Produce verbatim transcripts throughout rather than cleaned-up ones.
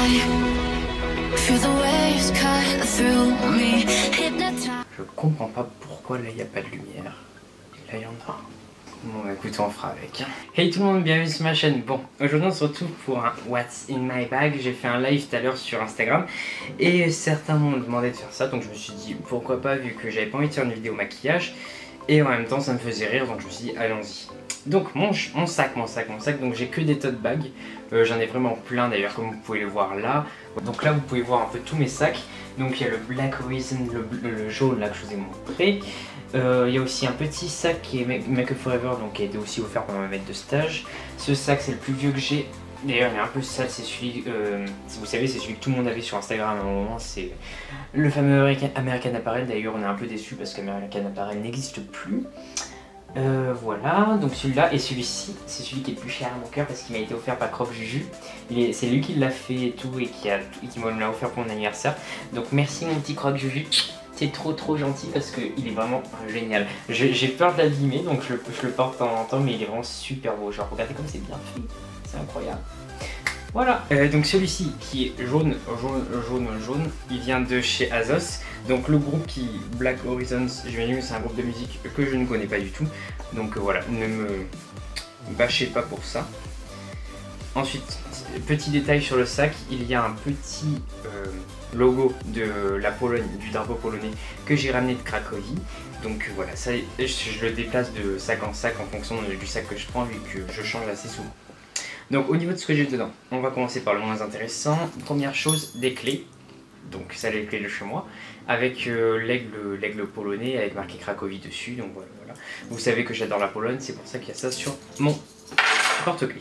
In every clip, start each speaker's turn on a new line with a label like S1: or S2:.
S1: Je comprends pas pourquoi là il n'y a pas de lumière. Là il y en a. Bon bah écoute, on fera avec. Hey tout le monde, bienvenue sur ma chaîne. Bon, aujourd'hui on se retrouve pour un What's in my bag. J'ai fait un live tout à l'heure sur Instagram et certains m'ont demandé de faire ça, donc je me suis dit pourquoi pas, vu que j'avais pas envie de faire une vidéo maquillage et en même temps ça me faisait rire, donc je me suis dit allons-y. Donc mon, mon sac, mon sac, mon sac, donc j'ai que des tote bags, euh, j'en ai vraiment plein d'ailleurs comme vous pouvez le voir là. Donc là vous pouvez voir un peu tous mes sacs, donc il y a le Black Horizon, le, le jaune là que je vous ai montré. Euh, il y a aussi un petit sac qui est Make Up For Ever, donc qui a été aussi offert pendant ma maître de stage. Ce sac c'est le plus vieux que j'ai, d'ailleurs il est un peu sale, c'est celui, euh, vous savez c'est celui que tout le monde avait sur Instagram à un moment, c'est le fameux American, American Apparel. D'ailleurs on est un peu déçu parce qu'American Apparel n'existe plus. Euh, voilà, donc celui-là et celui-ci, c'est celui qui est le plus cher à mon cœur parce qu'il m'a été offert par Croque Juju. C'est lui qui l'a fait et tout et qui, a, et qui me l'a offert pour mon anniversaire. Donc merci mon petit Croque Juju, c'est trop trop gentil parce qu'il est vraiment génial. J'ai peur de l'abîmer donc je, je le porte de temps en temps, mais il est vraiment super beau. Genre regardez comme c'est bien fait, c'est incroyable. Voilà, euh, donc celui-ci qui est jaune, jaune, jaune, jaune, il vient de chez Azos. Donc le groupe qui, Black Horizons, j'imagine que c'est un groupe de musique que je ne connais pas du tout. Donc euh, voilà, ne me bâchez pas pour ça. Ensuite, petit détail sur le sac, il y a un petit euh, logo de la Pologne, du drapeau polonais que j'ai ramené de Cracovie. Donc voilà, ça, je, je le déplace de sac en sac en fonction du sac que je prends vu que je change assez souvent. Donc au niveau de ce que j'ai dedans, on va commencer par le moins intéressant. Première chose, des clés. Donc ça, les clés de chez moi, avec euh, l'aigle polonais avec marqué Cracovie dessus. Donc voilà, voilà. Vous savez que j'adore la Pologne, c'est pour ça qu'il y a ça sur mon porte-clés.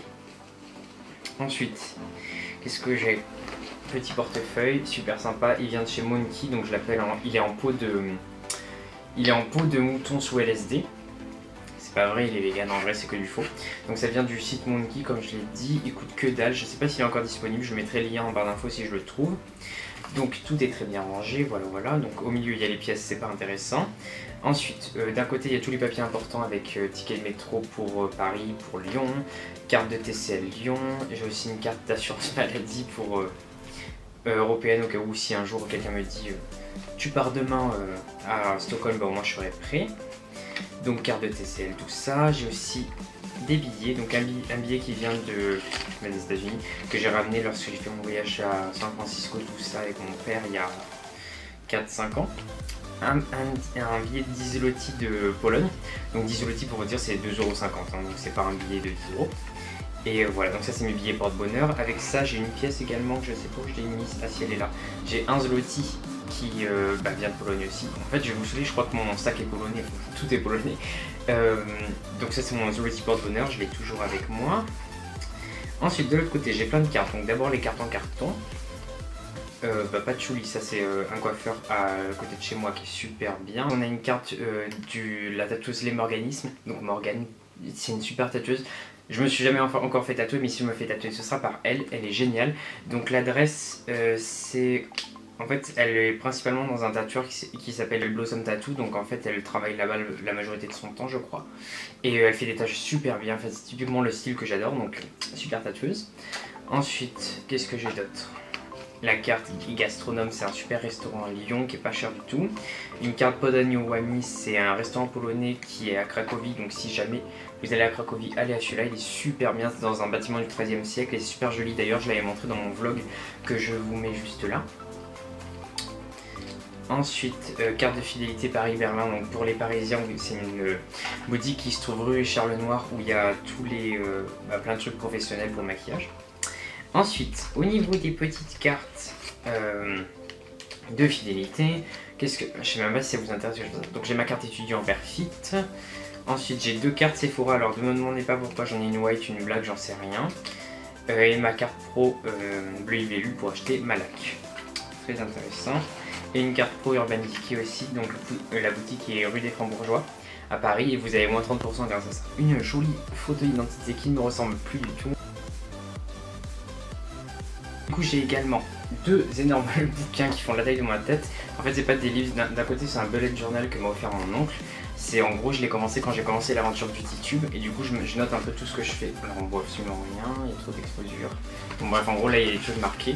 S1: Ensuite, qu'est-ce que j'ai? Petit portefeuille, super sympa. Il vient de chez Monkey, donc je l'appelle. Il est en peau de, il est en peau de mouton sous L S D. Pas vrai, il est vegan, en vrai c'est que du faux. Donc ça vient du site Monkey, comme je l'ai dit, il coûte que dalle. Je sais pas s'il est encore disponible, je mettrai le lien en barre d'infos si je le trouve. Donc tout est très bien rangé, voilà voilà. Donc au milieu il y a les pièces, c'est pas intéressant. Ensuite, euh, d'un côté il y a tous les papiers importants avec euh, ticket de métro pour euh, Paris, pour Lyon, carte de T C L Lyon. J'ai aussi une carte d'assurance maladie pour euh, euh, européenne, au cas où si un jour quelqu'un me dit euh, tu pars demain euh, à Stockholm, bah au moins je serai prêt. Donc carte de T C L, tout ça. J'ai aussi des billets, donc un billet, un billet qui vient de, des États-Unis, que j'ai ramené lorsque j'ai fait mon voyage à San Francisco, tout ça avec mon père il y a quatre cinq ans. Un, un, un billet de dix zloty de Pologne, donc dix zloty pour vous dire c'est deux euros cinquante, hein, donc c'est pas un billet de dix euros. Et euh, voilà, donc ça c'est mes billets porte-bonheur. Avec ça j'ai une pièce également que je sais pas où je l'ai mise, ah si elle est là. J'ai un zloty qui euh, bah, vient de Pologne aussi. En fait je vais vous souvenir, je crois que mon sac est polonais, tout est polonais. Euh, donc ça c'est mon zloty porte-bonheur, je l'ai toujours avec moi. Ensuite de l'autre côté j'ai plein de cartes, donc d'abord les cartes en carton. Euh, bah, Patchouli, ça c'est euh, un coiffeur à côté de chez moi qui est super bien. On a une carte euh, de la tatoueuse Les Morganismes, donc Morgane, c'est une super tatoueuse. Je me suis jamais encore fait tatouer, mais si je me fais tatouer ce sera par elle, elle est géniale. Donc l'adresse euh, c'est... En fait elle est principalement dans un tatoueur qui, qui s'appelle Blossom Tattoo, donc en fait elle travaille là-bas la majorité de son temps je crois. Et euh, elle fait des tâches super bien, en fait, c'est typiquement le style que j'adore, donc super tatoueuse. Ensuite, qu'est-ce que j'ai d'autre? La carte Gastronome, c'est un super restaurant à Lyon qui est pas cher du tout. Une carte Podanio Wami, c'est un restaurant polonais qui est à Cracovie, donc si jamais vous allez à Cracovie, allez à celui-là, il est super bien, c'est dans un bâtiment du treizième siècle et c'est super joli. D'ailleurs je l'avais montré dans mon vlog que je vous mets juste là. Ensuite, euh, carte de fidélité Paris-Berlin, donc pour les Parisiens, c'est une euh, boutique qui se trouve rue Charles-Noir où il y a tous les euh, bah, plein de trucs professionnels pour le maquillage. Ensuite, au niveau des petites cartes euh, de fidélité, qu'est-ce que je sais même pas si ça vous intéresse. Donc j'ai ma carte étudiant Perfit. Ensuite j'ai deux cartes Sephora, alors ne me demandez pas pourquoi, j'en ai une white, une black, j'en sais rien. Euh, et ma carte pro euh, bleu I V L U pour acheter ma lac. Très intéressant. Et une carte pro Urban Decay aussi, donc euh, la boutique est rue des Francs-Bourgeois à Paris et vous avez moins trente pour cent grâce à ça. Une jolie photo d'identité qui ne me ressemble plus du tout. Du coup j'ai également deux énormes bouquins qui font la taille de ma tête. En fait c'est pas des livres, d'un côté c'est un bullet journal que m'a offert mon oncle. C'est en gros je l'ai commencé quand j'ai commencé l'aventure du YouTube et du coup je, me, je note un peu tout ce que je fais. Alors on voit absolument rien, il y a trop d'exposure. Bon bref en gros là il y a des choses marquées.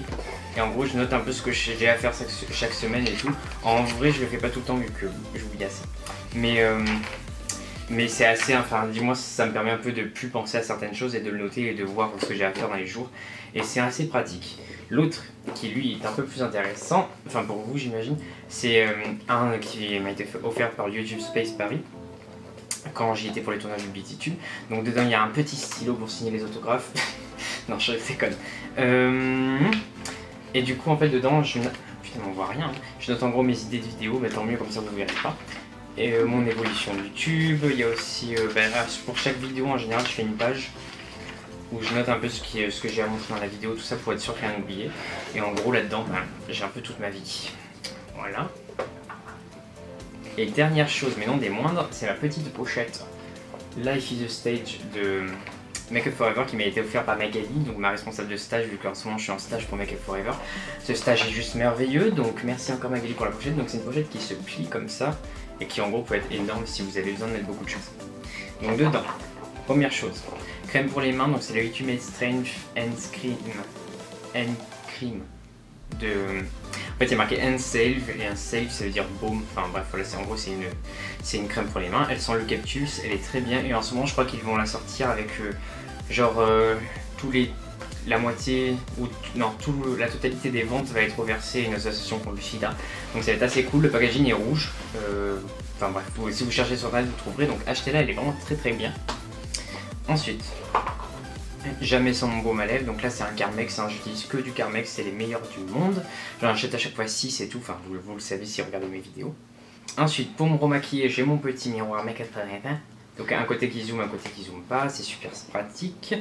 S1: Et en gros je note un peu ce que j'ai à faire chaque semaine et tout. En vrai je le fais pas tout le temps vu que j'oublie assez. Mais, euh, mais c'est assez, enfin dis-moi ça me permet un peu de plus penser à certaines choses et de le noter et de voir ce que j'ai à faire dans les jours. Et c'est assez pratique. L'autre qui lui est un peu plus intéressant, enfin pour vous j'imagine, c'est euh, un qui m'a été offert par YouTube Space Paris. Quand j'y étais pour les tournages du BeautyTube. Donc dedans il y a un petit stylo pour signer les autographes. Non je déconne. Euh... Et du coup en fait dedans je note... Putain on voit rien. Hein. Je note en gros mes idées de vidéos, mais tant mieux comme ça vous ne verrez pas. Et euh, mon évolution YouTube. Il y a aussi euh, ben, pour chaque vidéo en général je fais une page où je note un peu ce, qui, ce que j'ai à montrer dans la vidéo, tout ça pour être sûr qu'il n'y a rien oublié. Et en gros là-dedans ben, j'ai un peu toute ma vie. Voilà. Et dernière chose, mais non des moindres, c'est la petite pochette Life is a Stage de Make Up For Ever qui m'a été offert par Magali, donc ma responsable de stage, vu qu'en ce moment je suis en stage pour Make Up For Ever. Ce stage est juste merveilleux, donc merci encore Magali pour la pochette. Donc c'est une pochette qui se plie comme ça et qui en gros peut être énorme si vous avez besoin de mettre beaucoup de choses. Donc dedans, première chose, crème pour les mains, donc c'est le Ultimate Strength and Cream, and Cream de... En fait il y a marqué hand save et un save ça veut dire baume, enfin bref voilà, en gros c'est une, c'est une crème pour les mains, elle sent l'eucalyptus, elle est très bien et en ce moment je crois qu'ils vont la sortir avec euh, genre euh, tous les, la moitié ou non, tout, la totalité des ventes va être reversée à une association contre le sida, donc ça va être assez cool. Le packaging est rouge, euh, enfin bref vous, si vous cherchez sur internet vous trouverez, donc achetez-la, elle est vraiment très très bien. Ensuite jamais sans mon baume à lèvres, donc là c'est un Carmex, hein, j'utilise que du Carmex, c'est les meilleurs du monde. J'en achète à chaque fois six et tout, enfin vous, vous le savez si vous regardez mes vidéos. Ensuite pour me remaquiller j'ai mon petit miroir Make Up For Ever, donc un côté qui zoome, un côté qui zoome pas, c'est super pratique.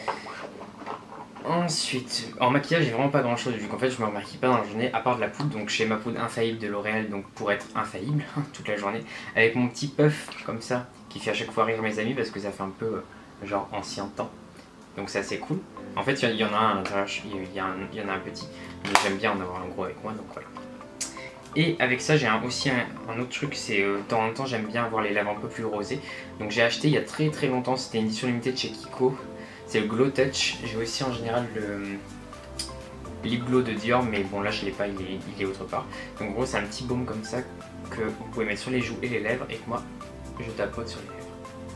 S1: Ensuite en maquillage j'ai vraiment pas grand chose vu qu'en fait je me remaquille pas dans la journée à part de la poudre, donc j'ai ma poudre infaillible de L'Oréal, donc pour être infaillible toute la journée, avec mon petit puff comme ça qui fait à chaque fois rire mes amis parce que ça fait un peu euh, genre ancien temps. Donc c'est assez cool. En fait il y en a un à l'intérieur, il y, il y en a un petit, mais j'aime bien en avoir un gros avec moi, donc voilà. Et avec ça j'ai aussi un, un autre truc, c'est euh, de temps en temps j'aime bien avoir les lèvres un peu plus rosées. Donc j'ai acheté il y a très très longtemps, c'était une édition limitée de chez Kiko, c'est le Glow Touch. J'ai aussi en général le Lip Glow de Dior, mais bon là je l'ai pas, il est, il est autre part. Donc en gros c'est un petit baume comme ça que vous pouvez mettre sur les joues et les lèvres et que moi je tapote sur les lèvres.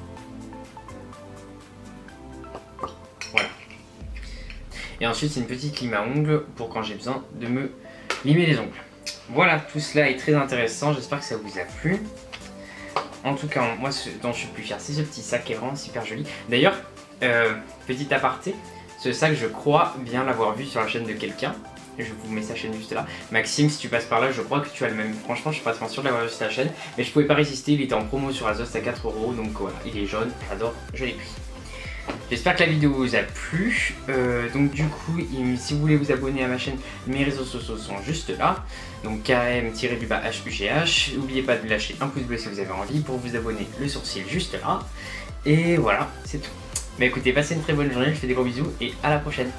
S1: Voilà. Et ensuite c'est une petite lime à ongles pour quand j'ai besoin de me limer les ongles. Voilà, tout cela est très intéressant, j'espère que ça vous a plu. En tout cas, moi ce dont je suis le plus fier, c'est ce petit sac qui est vraiment super joli. D'ailleurs, euh, petit aparté, ce sac je crois bien l'avoir vu sur la chaîne de quelqu'un. Je vous mets sa chaîne juste là. Maxime, si tu passes par là, je crois que tu as le même. Franchement, je suis pas très sûr de l'avoir vu sur ta chaîne. Mais je pouvais pas résister, il était en promo sur Asos à quatre euros. Donc voilà, il est jaune, j'adore, je l'ai pris. J'espère que la vidéo vous a plu. Euh, donc du coup, il, si vous voulez vous abonner à ma chaîne, mes réseaux sociaux sont juste là. Donc K M du bas H U G H. N'oubliez pas de lâcher un pouce bleu si vous avez envie. Pour vous abonner, le sourcil juste là. Et voilà, c'est tout. Bah écoutez, passez une très bonne journée, je fais des gros bisous et à la prochaine.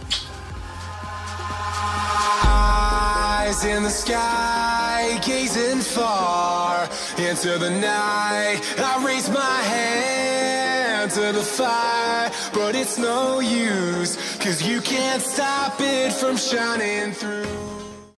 S1: In the sky, gazing far into the night, I raise my hand to the fire, but it's no use, 'cause you can't stop it from shining through.